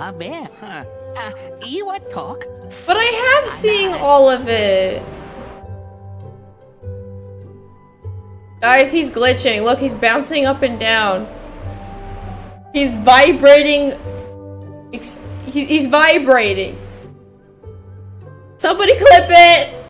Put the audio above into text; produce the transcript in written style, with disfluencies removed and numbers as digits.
You want talk? But I have seen all of it. Guys, he's glitching. Look, he's bouncing up and down. He's vibrating. He's vibrating. Somebody clip it!